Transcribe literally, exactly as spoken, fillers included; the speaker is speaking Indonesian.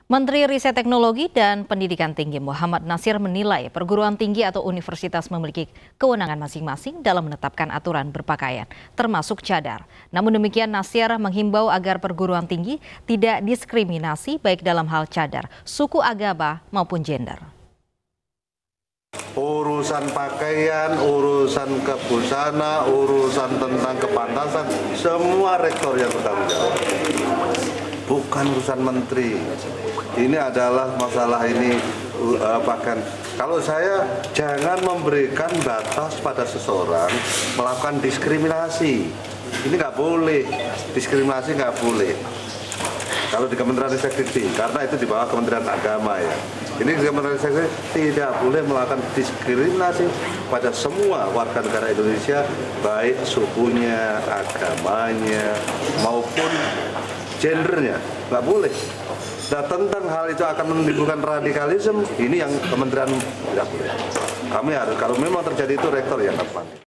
Menteri Riset Teknologi dan Pendidikan Tinggi Muhammad Nasir menilai perguruan tinggi atau universitas memiliki kewenangan masing-masing dalam menetapkan aturan berpakaian, termasuk cadar. Namun demikian, Nasir menghimbau agar perguruan tinggi tidak diskriminasi baik dalam hal cadar, suku, agama maupun gender. Urusan pakaian, urusan kebusana, urusan tentang kepantasan, semua rektor yang bertanggung jawab. Bukan urusan menteri. Ini adalah masalah ini uh, bahkan kalau saya jangan memberikan batas pada seseorang melakukan diskriminasi. Ini nggak boleh, diskriminasi nggak boleh. Kalau di Kementerian Riset Teknologi, karena itu di bawah Kementerian Agama ya. Ini di Kementerian Riset Teknologi tidak boleh melakukan diskriminasi pada semua warga negara Indonesia, baik sukunya, agamanya, maupun gendernya, nggak boleh. Nah, tentang hal itu akan menimbulkan radikalisme, ini yang kementerian tidak boleh. Kami harus, kalau memang terjadi itu rektor yang akan.